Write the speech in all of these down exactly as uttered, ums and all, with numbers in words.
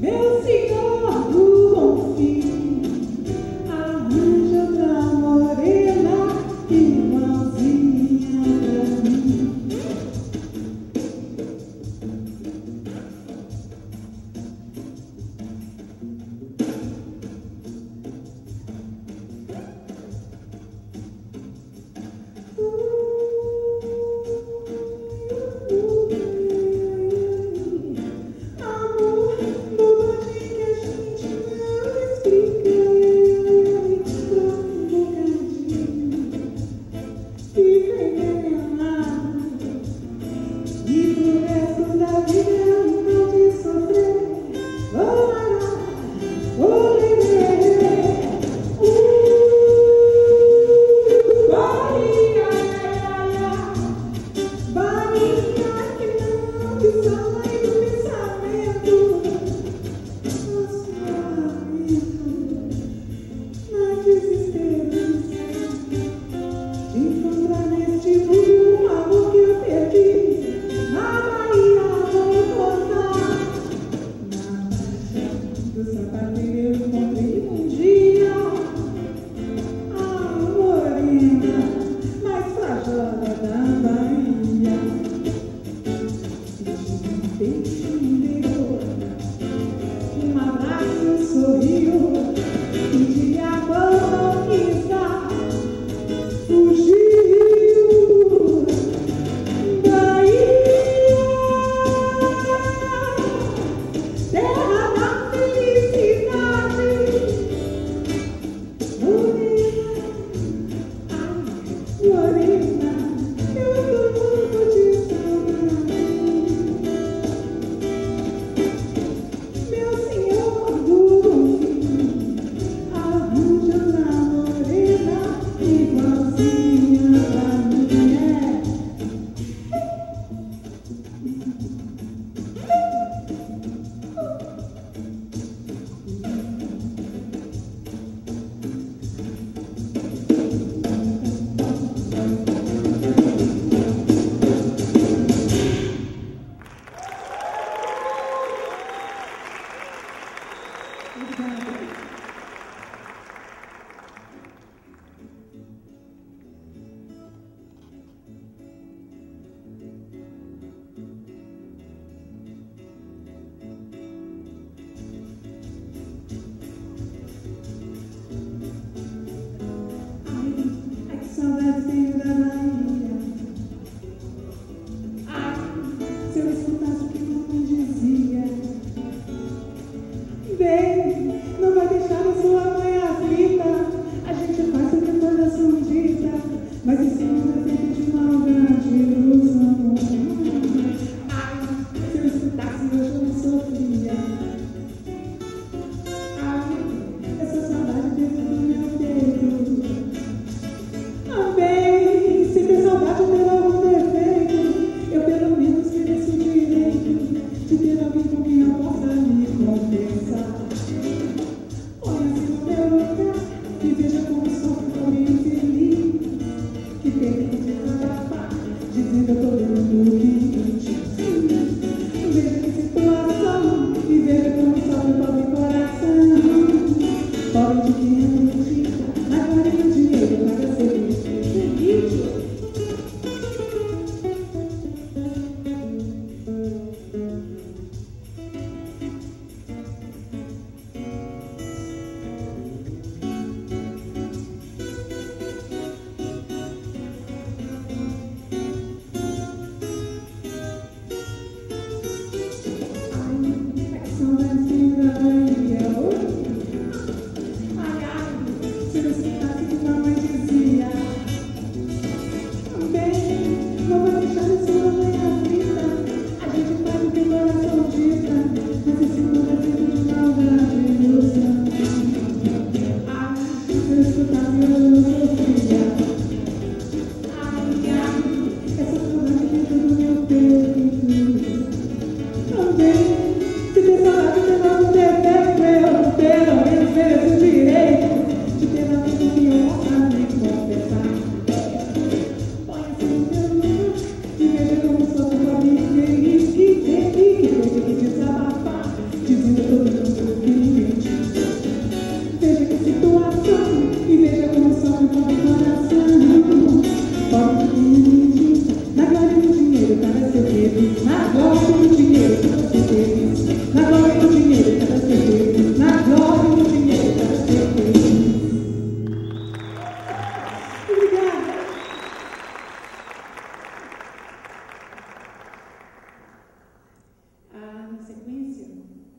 Não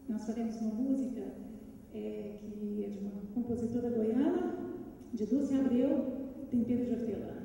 nós faremos uma música é, que é de uma compositora goiana, de Dulce Abreu, Tempero de Hortelã.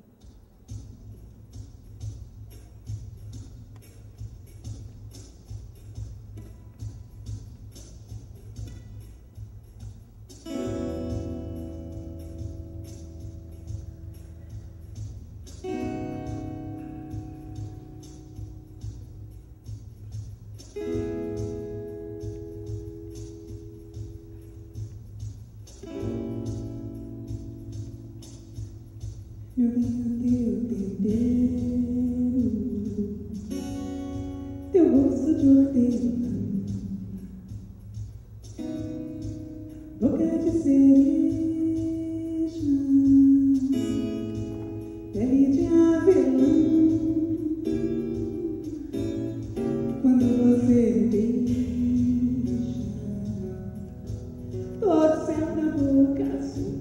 Eu venho teu tempero, teu gosto de hortelã, boca de cereja, pele de avelã. Quando você beija, todo céu na boca azul.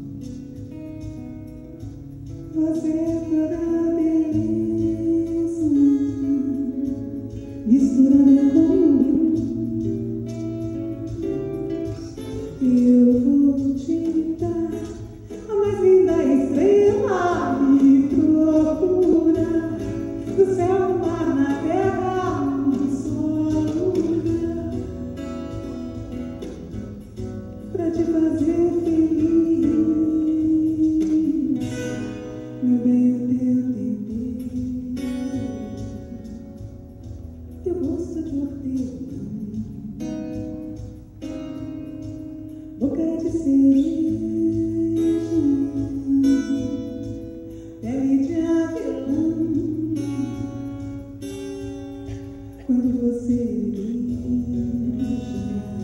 Você é toda beleza, misturada com luz. Eu vou te dar a mais linda estrela e procurar do céu, no mar, na terra, um só lugar pra te fazer feliz. Meu bem, o teu tempero, teu gosto de hortelã, boca de cereja, pele de avelã. Quando você beija,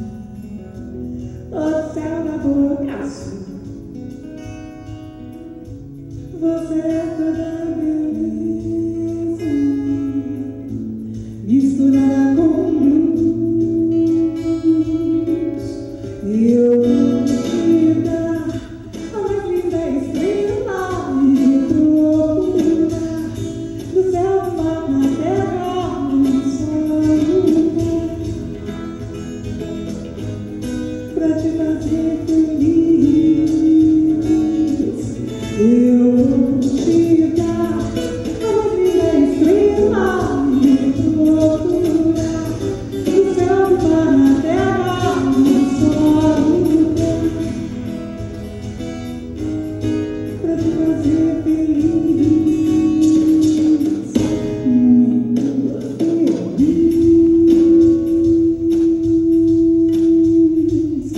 todo céu na boca azul. Você é toda beleza, misturada com luz. Eu vou te dar a mais linda estrela e procurar do céu, do mar, na terra, um só lugar pra te fazer feliz. Eu vou te dar a mais linda estrela e procurar do céu, do mar, na terra, um só lugar pra te fazer feliz, muito feliz.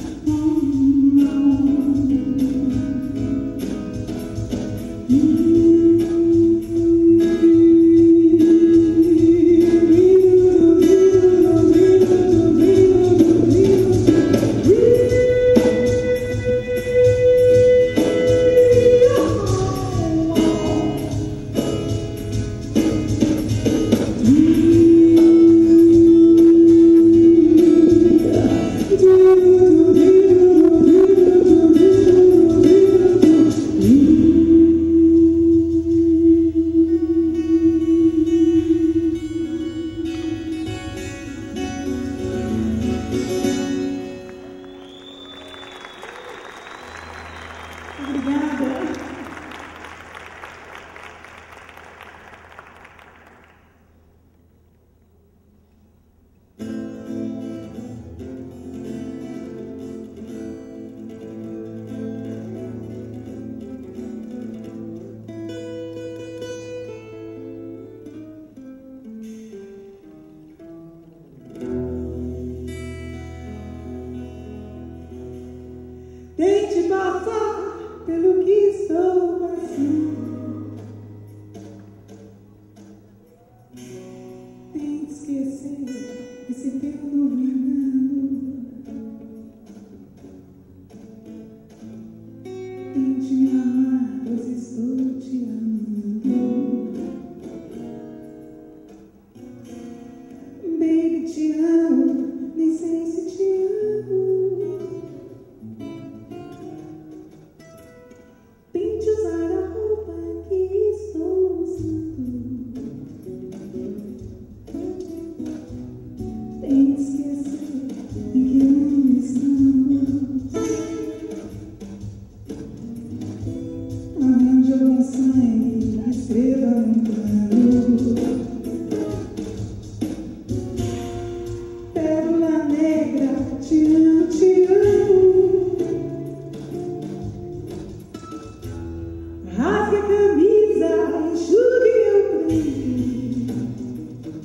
Obrigada. Tente passar pelo que estou passando, tente esquecer esse tempo dominando, tente me amar, pois estou te amando. Baby, te amo, nem sei se te amo. Tente usar a roupa que estou usando, tente esquecer te amo, te amo. Rasgue a camisa, enxugue meu pranto.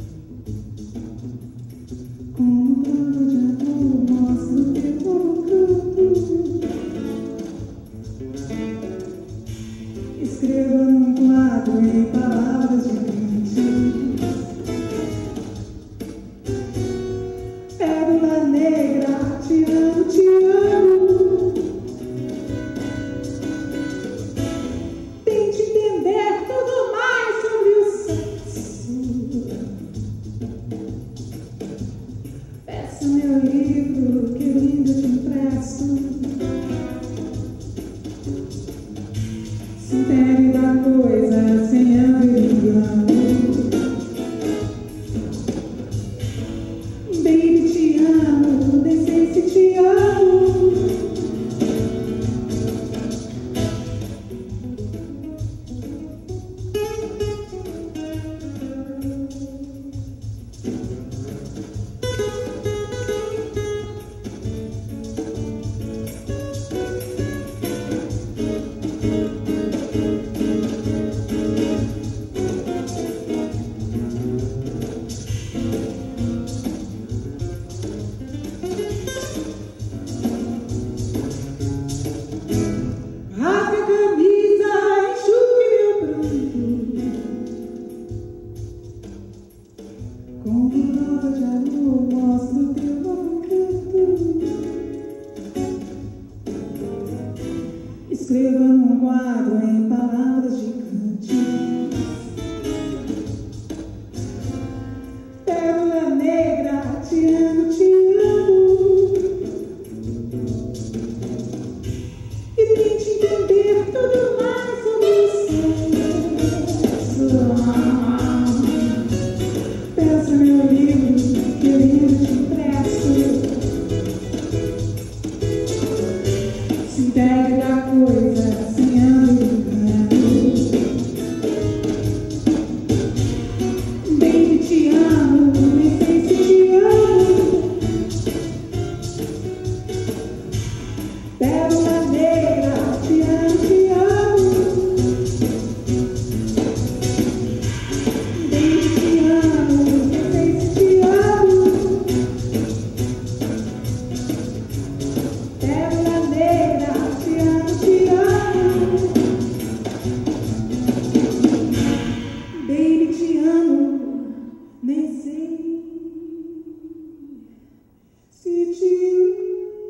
Como prova de amor, mostra o teu novo canto. Escreva num quadro em palavras de cantinhos. Pérola negra, te amo, te amo. Tente entender tudo mais sobre o sexo. Peça meu livro, que lindo te empresto. Sintério da coisa, sem ângulo e engano. Baby, te amo, nem sei se te amo. Rasgue a camisa, enxugue meu pranto. Como prova de amor, mostra o teu novo canto. Escreva num quadro em palavras de cantinhos. Pérola negra, te amo, te amo. E tente entender tudo mais sobre o sexo. Peça meu livro, que eu lindo te empresto. Sintério da coisa, sem ângulo e engano. Baby, te amo, nem sei se te amo. Pérola negra, te amo, te amo. Baby, te amo, nem sei se te amo. Pérola negra, te amo, te amo. Baby, te amo, nem sei se te amo.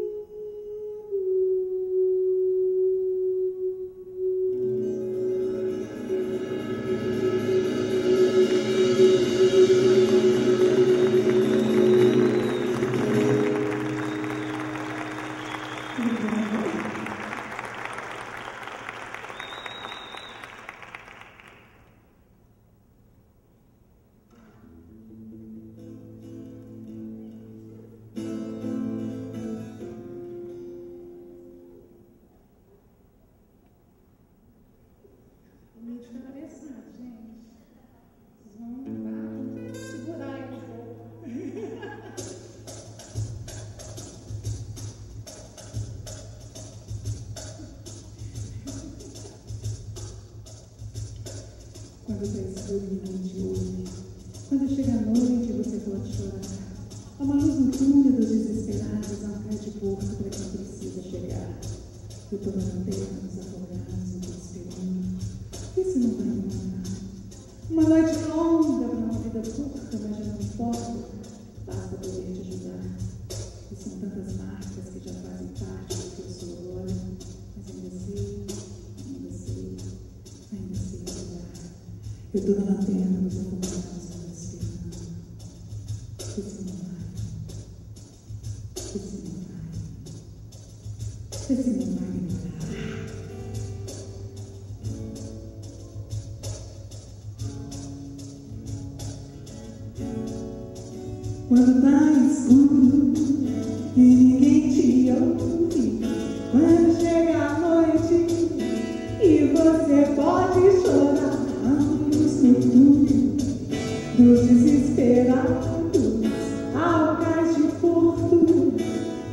Muito interessante, gente. Vocês vão segurar aí um pouco. Quando está escuro, ninguém te ouve. Quando chega a noite, você pode chorar. Há uma luz no túnel dos desesperados, há um cais de porto para quem precisa chegar. Eu estou na terra, nos afogados, eu estou esperando. E se não vai encontrar? Uma noite longa para uma vida curta, mas já não importa. Basta poder te ajudar. E são tantas marcas que já fazem parte do que eu sou agora. Mas ainda sei, ainda sei, ainda sei ajudar. Eu estou na lanterna nos afogados, eu esperando. E se não vai? E se não vai? E se não vai demorar? Quando tá escuro e ninguém te ouve, quando chega a noite e você pode chorar, ambos no túnel dos desesperados, ao cais de porto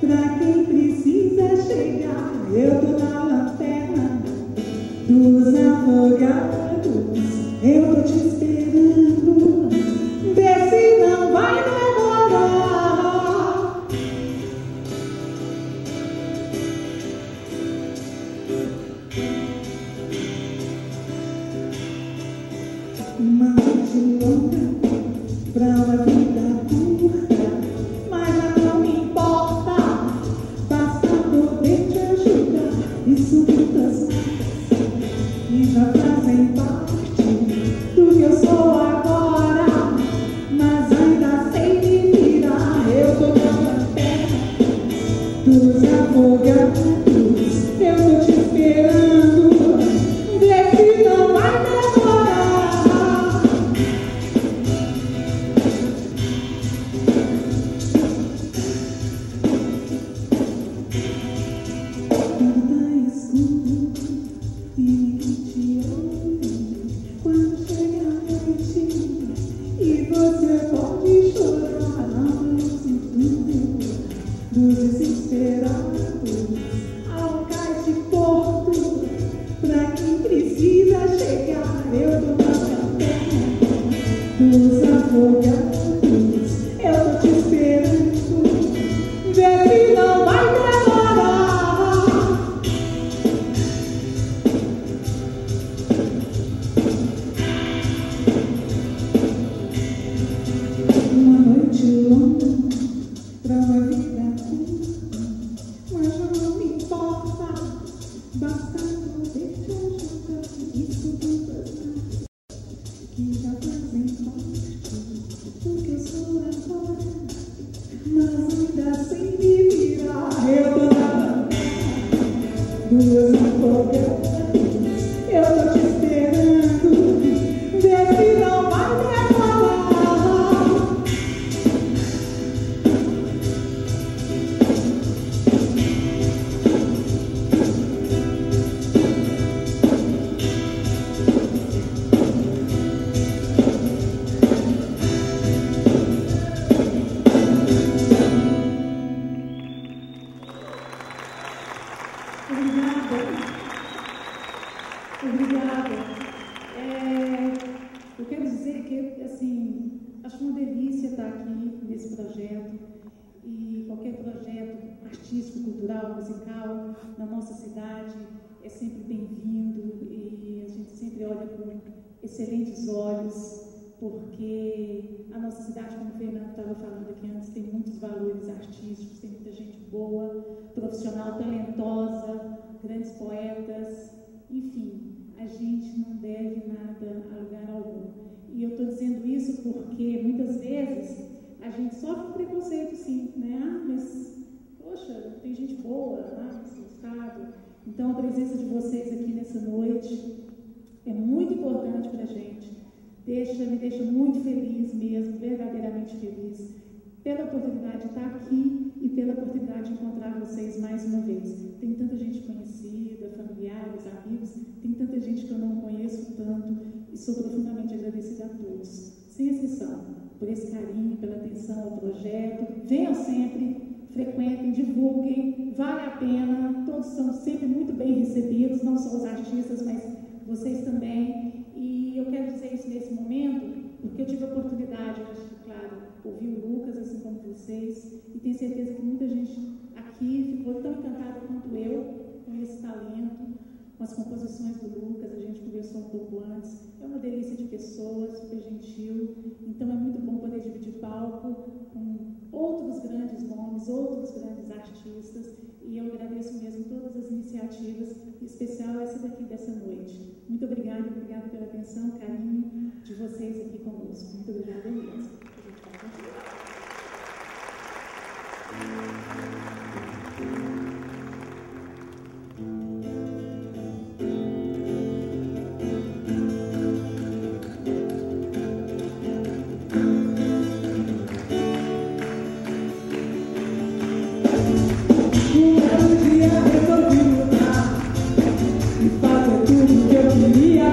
Excelentes olhos, porque a nossa cidade, como o Fernando estava falando aqui antes, tem muitos valores artísticos, tem muita gente boa, profissional, talentosa, grandes poetas, enfim, a gente não deve nada a lugar algum. E eu estou dizendo isso porque muitas vezes a gente sofre preconceito, sim, né? Ah, mas, poxa, tem gente boa lá nesse estado. Então, a presença de vocês aqui nessa noite é muito importante para a gente, deixa, me deixa muito feliz mesmo, verdadeiramente feliz, pela oportunidade de estar aqui e pela oportunidade de encontrar vocês mais uma vez. Tem tanta gente conhecida, familiares, amigos, tem tanta gente que eu não conheço tanto e sou profundamente agradecida a todos, sem exceção, por esse carinho, pela atenção ao projeto. Venham sempre, frequentem, divulguem, vale a pena, todos são sempre muito bem recebidos, não só os artistas, mas vocês também, e eu quero dizer isso nesse momento, porque eu tive a oportunidade, claro, ouvir o Lucas, assim como vocês, e tenho certeza que muita gente aqui ficou tão encantada quanto eu com esse talento, com as composições do Lucas. A gente conversou um pouco antes, é uma delícia de pessoa, super gentil, então é muito bom poder dividir palco com outros grandes nomes, outros grandes artistas, e eu agradeço mesmo todas as iniciativas, em especial essa daqui dessa noite. Muito obrigada, obrigada pela atenção, carinho de vocês aqui conosco. Muito obrigada mesmo.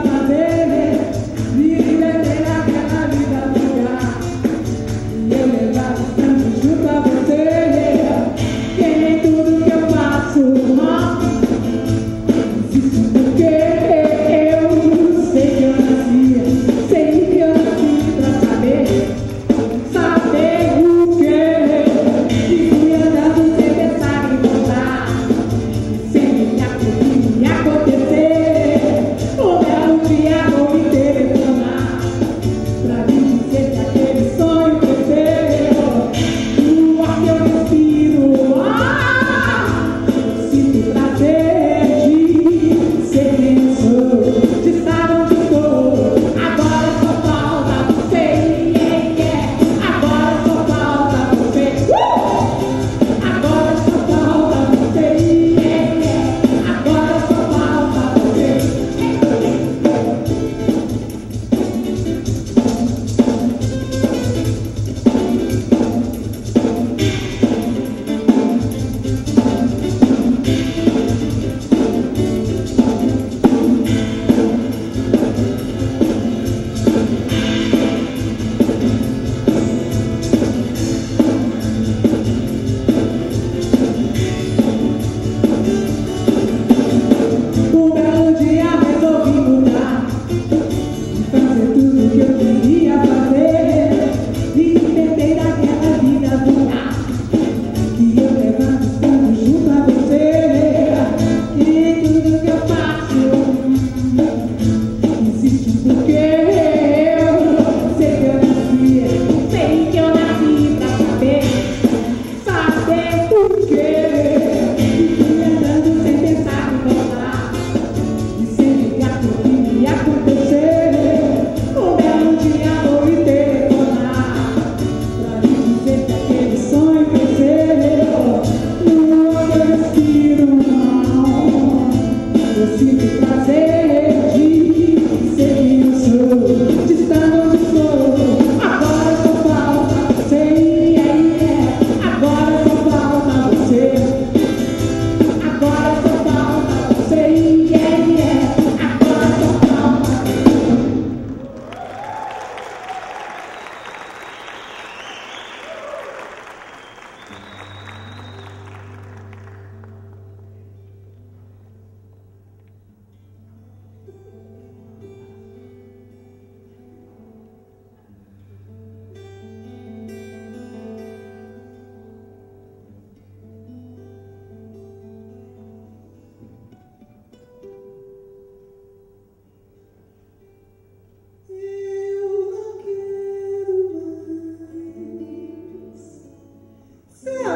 Yeah.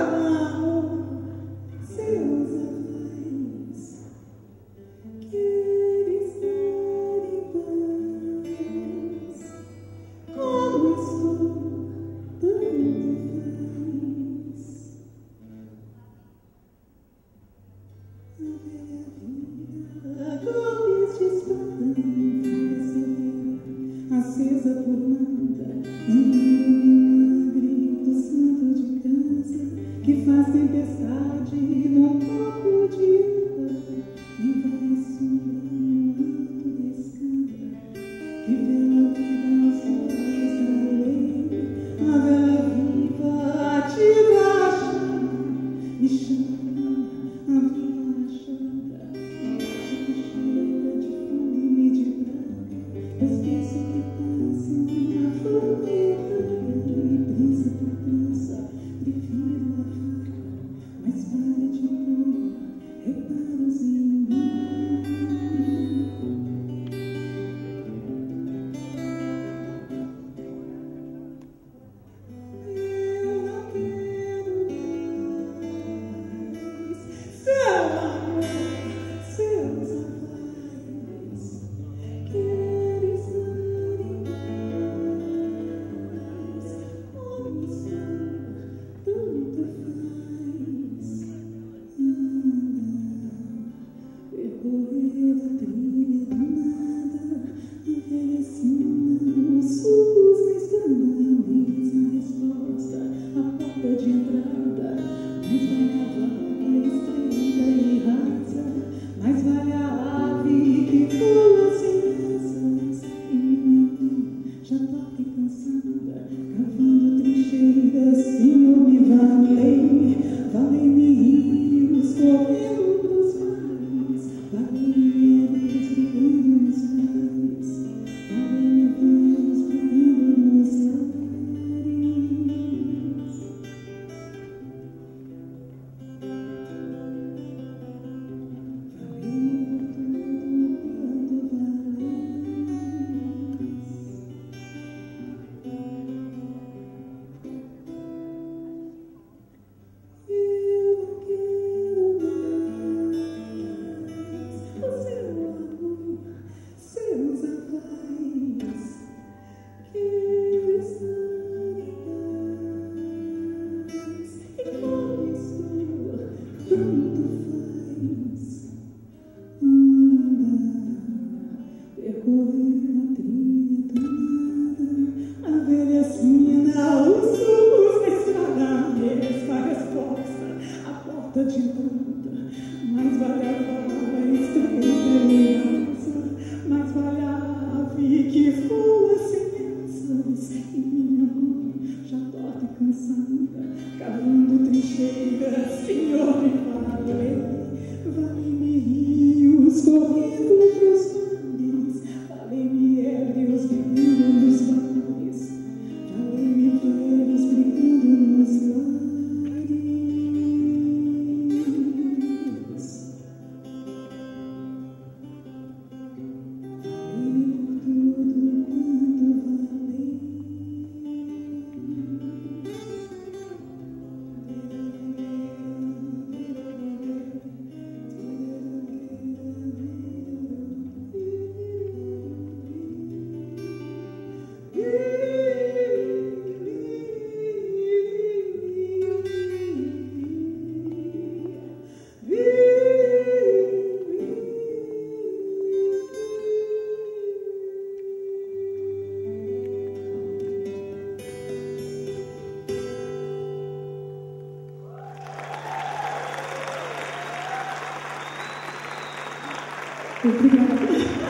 Obrigada.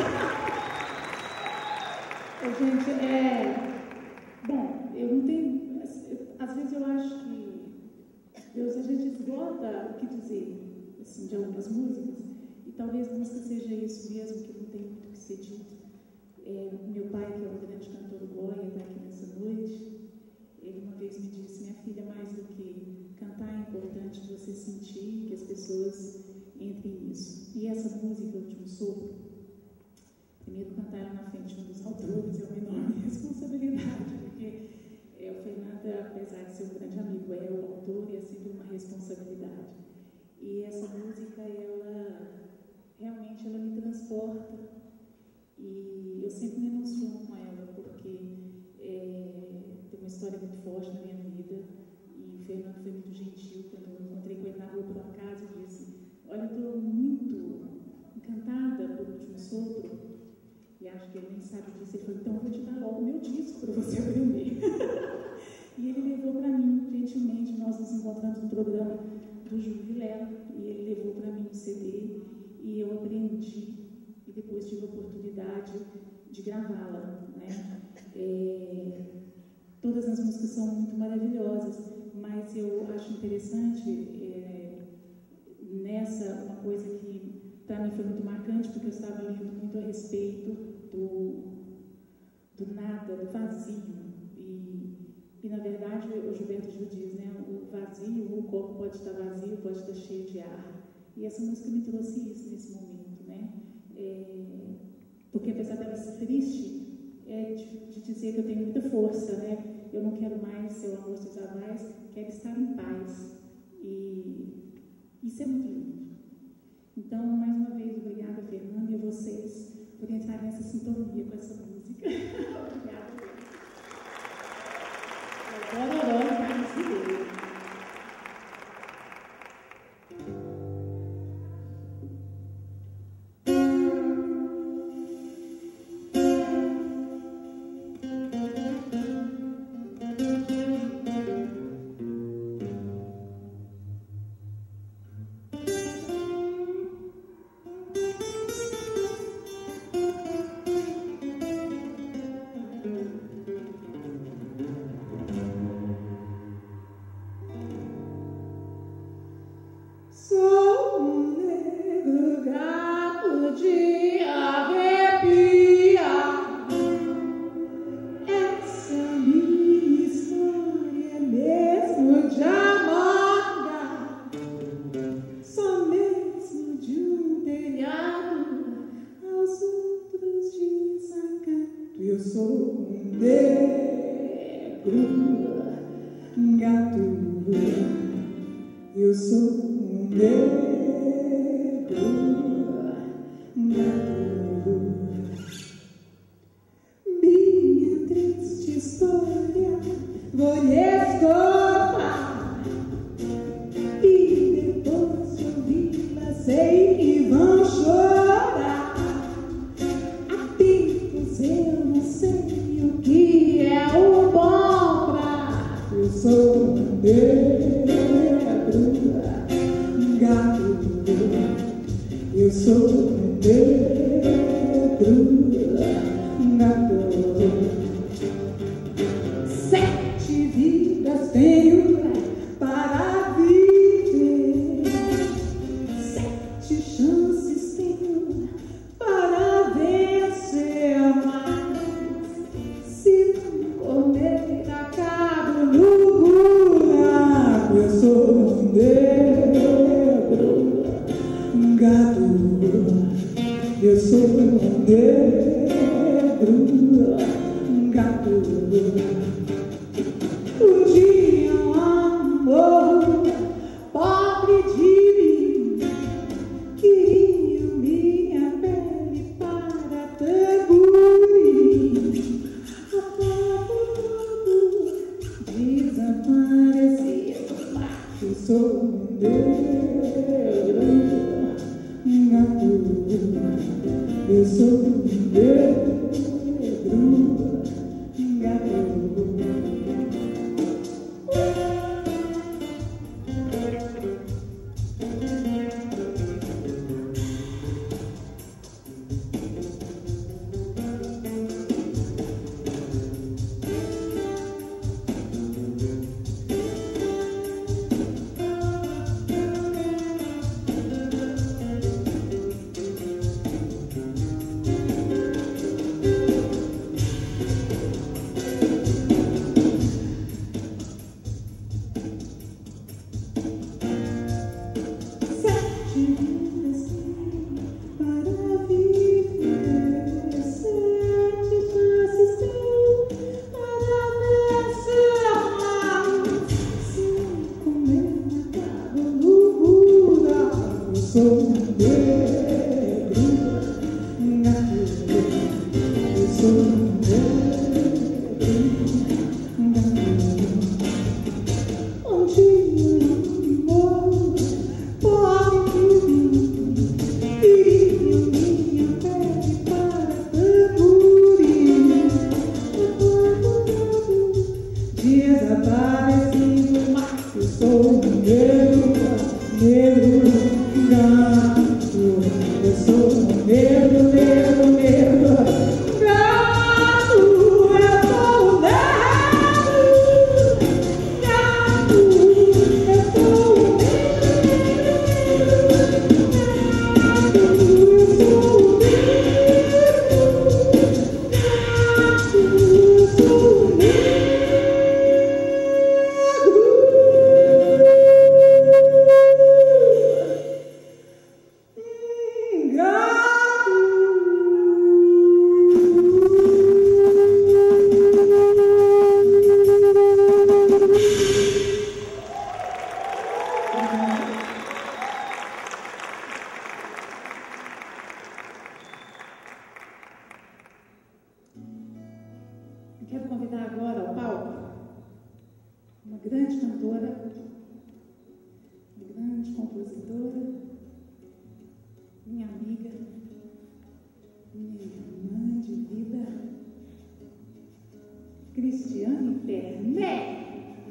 Gente, é... Bom, eu não tenho... Às vezes eu acho que Deus, a gente esgota o que dizer, assim, de algumas músicas, e talvez a música seja isso mesmo, que não tem muito o que ser dito. É, meu pai, que é um grande cantor Goya, está aqui nessa noite, ele uma vez me disse: minha filha, mais do que cantar, é importante você sentir que as pessoas entrem nisso. E essa música, de um sopro, primeiro cantar ela na frente de um dos autores é uma enorme responsabilidade, porque é, o Fernando, apesar de ser um grande amigo, é o autor, e é sempre uma responsabilidade. E essa música, ela realmente ela me transporta e eu sempre me emociono com ela, porque é, tem uma história muito forte na minha vida e o Fernando foi muito gentil quando eu encontrei com ele na rua por um acaso e disse: olha, eu estou muito encantada pelo último sopro, e acho que ele nem sabe disso. Ele falou: então eu vou te dar logo o meu disco para você aprender. E ele levou para mim, gentilmente, nós nos encontramos no programa do Júlio Vilela, e ele levou para mim o C D, e eu aprendi, e depois tive a oportunidade de gravá-la, né? É, todas as músicas são muito maravilhosas, mas eu acho interessante é, nessa, uma coisa que para mim foi muito marcante, porque eu estava lendo muito a respeito do, do nada, do vazio. E, na verdade, o Gilberto Gil diz, né, o vazio, o copo pode estar vazio, pode estar cheio de ar. E essa música me trouxe isso nesse momento, né? É, porque, apesar dela ser triste, é de, de dizer que eu tenho muita força, né? Eu não quero mais ser o amor dos avais, quero estar em paz. E isso é muito lindo. Então, mais uma vez, obrigada, Fernanda, e a vocês por entrar nessa sintonia com essa música. Obrigada. Bororó, Carlos Ribeiro. Quero convidar agora ao palco uma grande cantora, uma grande compositora, minha amiga, minha irmã de vida, Cristiane Pernet.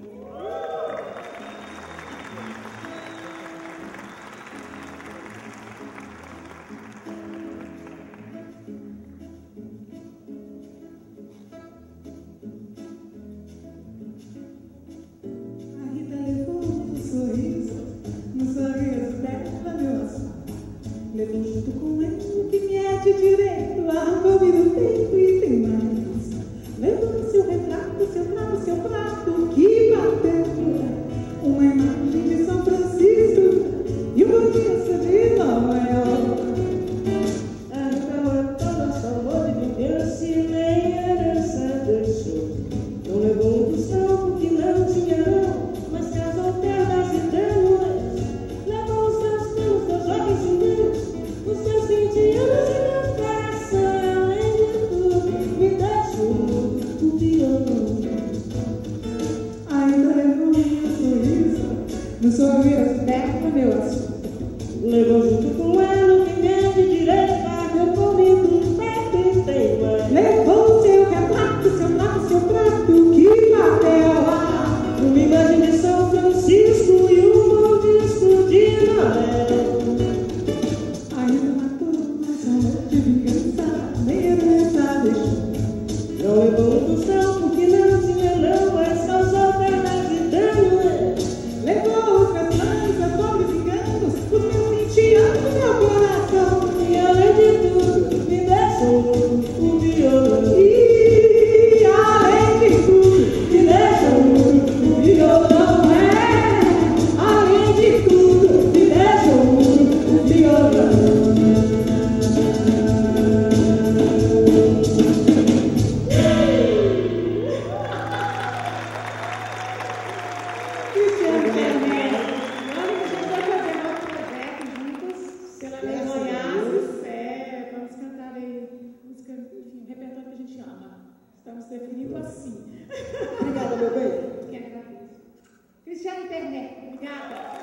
Levou junto com ele o que me é de direito, arrancou-me do peito e tem mais. Levou seu retrato, seu prato, seu prato, que bateu uma imagem de São Francisco e uma moça de Nova York. A rua toda salvou de vingança e nem herança deixou. Não levou um tostão porque não tinha não, mas casou terras e damas. Levou os seus filhos, seus jovens judeus, os seus vinte anos e meu coração, além de tudo, me deixou o violão. Ainda levou meu sorriso, no sorriso terra, meu azul. Levou junto com ela o que me é de direito, pagou comigo, perto e tem mais. Levou seu retrato, seu prato, seu prato, que bateu lá. Uma imagem de São Francisco e um bom disco de Noel. Ainda matou mais amor de vingança, nem herança deixou. Não levou um tostão porque não tinha não, mas causou verdade e dano. Levou os meus planos, meus pobres enganos, os meus vinte anos, meu coração. E além de tudo, me deixou o violão. E além de tudo, Me deixou o violão. é, além de tudo, Me deixou o violão. Cristiane Pernet. Olha que a gente vai fazer outro projeto juntas, pela Lei Goiás. É, vamos cantar aí música, enfim, o repertório que a gente ama. Estamos definindo assim. Obrigada, meu bem. Que agradeço. Cristiane Pernet, obrigada.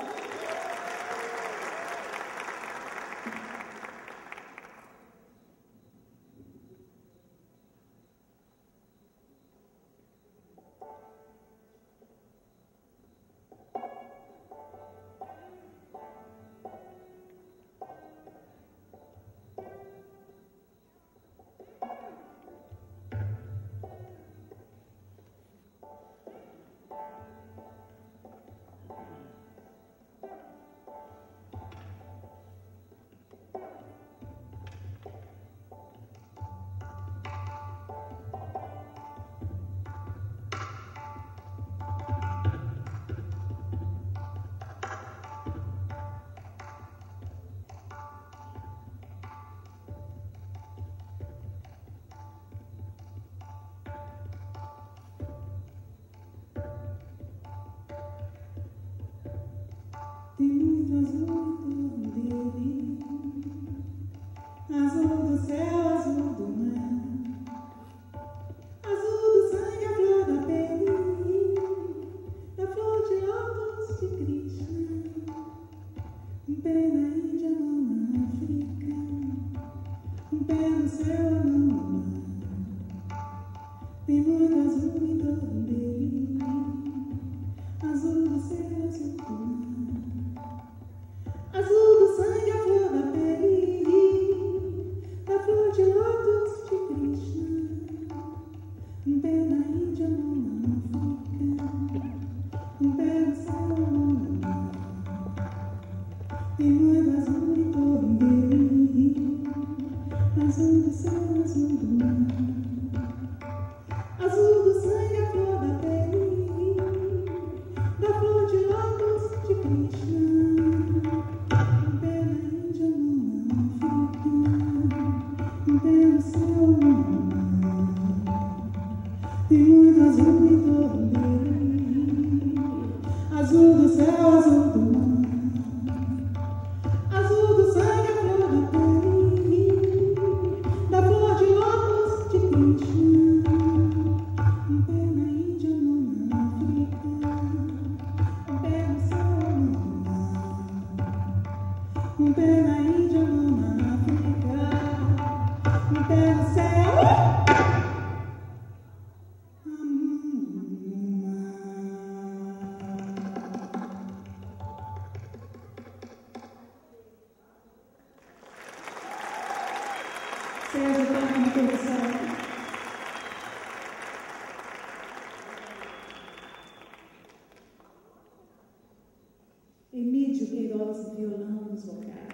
tem muito azul em torno dele, azul do céu, azul do mar, azul do sangue, a flor da pele, da flor de lótus de Krishna, um pé na Índia, mão na África, um pé no céu, a mão no mar. Tem muito azul em torno dele, azul do céu, azul do mar. Azul do sangue, a flor da pele, da flor de lótus de Krishna, um pé na Índia, mão na África, um pé no céu, a mão no mar. Tem muito azul em torno dele, azul do céu, azul do mar. Azul do sangue, a flor da pele, da flor de lótus de Krishna. Tem muito azul em torno dele, azul do céu, azul do mar. pé na Índia, mão na África, um pé no céu. Sérgio toca na percussão. Emílio Queiroz no violão e nos vocais.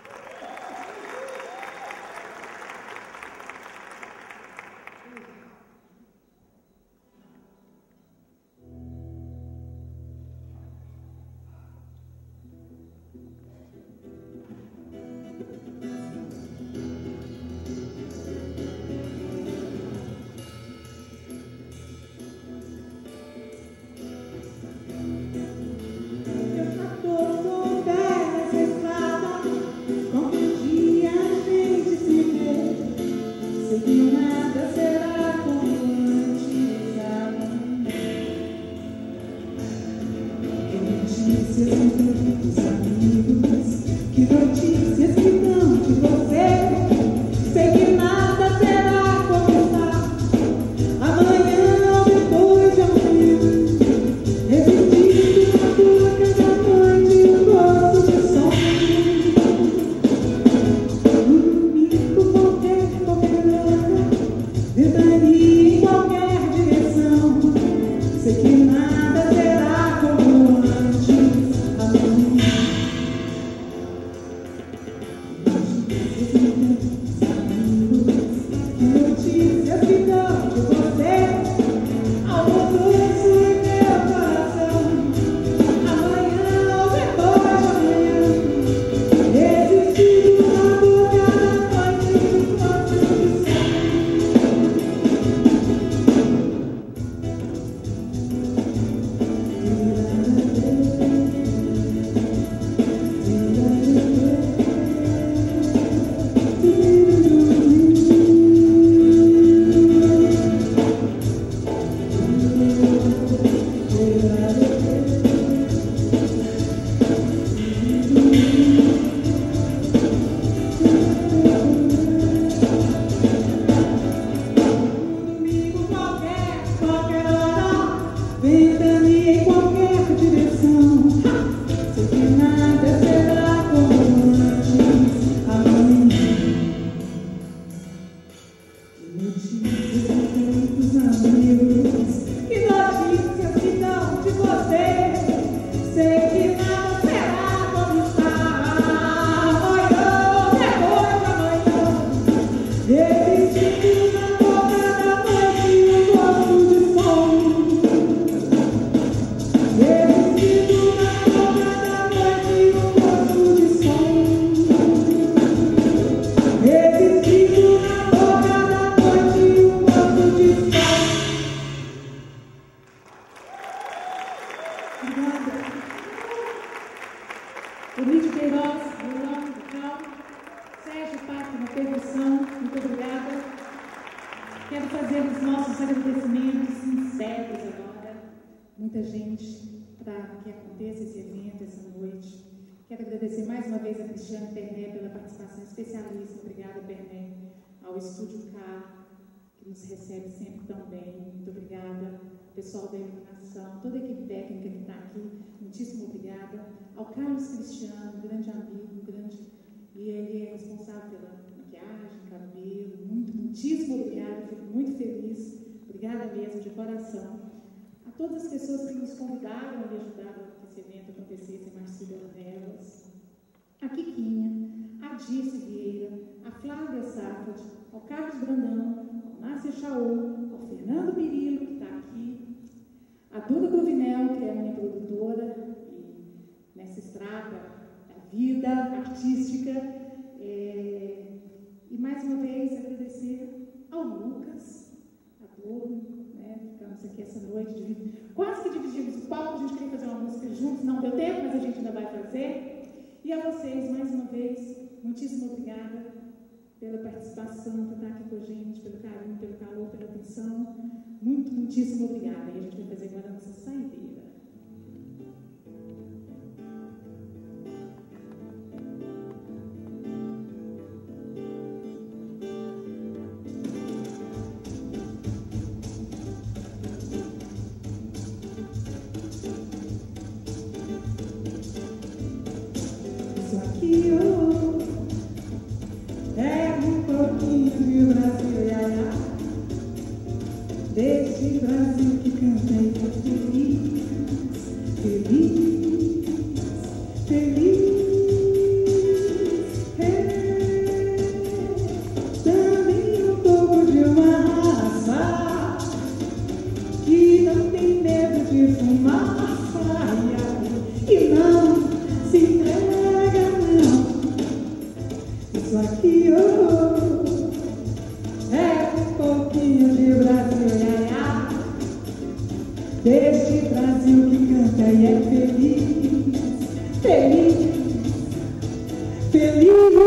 Emílio Queiroz, violão, vocal. Sérgio Pato na percussão, muito obrigada. Quero fazer os nossos agradecimentos sinceros agora. Muita gente para que aconteça esse evento, essa noite. Quero agradecer mais uma vez a Cristiane Pernet pela participação especialíssima. Obrigada, Pernet, ao Estúdio K, que nos recebe sempre tão bem. Muito obrigada. Pessoal da iluminação, toda a equipe técnica que está aqui, muitíssimo obrigada. Ao Carlos Cristiano, um grande amigo, um grande, e ele é responsável pela maquiagem, cabelo, muito, muitíssimo obrigada, fico muito feliz, obrigada mesmo, de coração. A todas as pessoas que nos convidaram e ajudaram a que esse evento acontecesse, a Marcília Ornelas, a Quiquinha, a Dirce Vieira, a Flávia Safad, ao Carlos Brandão, ao Márcia Chaú, ao Fernando Pirillo, que está aqui, a Duda Govinel, que é a minha produtora, e nessa estrada da vida artística, é, e mais uma vez agradecer ao Lucas, Adorno, né, ficamos aqui essa noite, quase que dividimos o palco, a gente queria fazer uma música juntos, não deu tempo, mas a gente ainda vai fazer, e a vocês, mais uma vez, muitíssimo obrigada pela participação, por estar aqui com a gente, pelo carinho, pelo calor, pela atenção. Muito, muitíssimo obrigada. E a gente vai fazer agora a nossa saideira. Isso aqui, oh, é um pouquinho de Brasil, ia, ia. Desse Brasil que canta e é feliz, feliz, feliz. É também um pouco de uma raça que não tem medo de fumaça, ai, ai, e não se entrega, não. Isso aqui, oh, é um pouquinho de Brasil, ai, ai. Deste Brasil que canta e é feliz, feliz, feliz.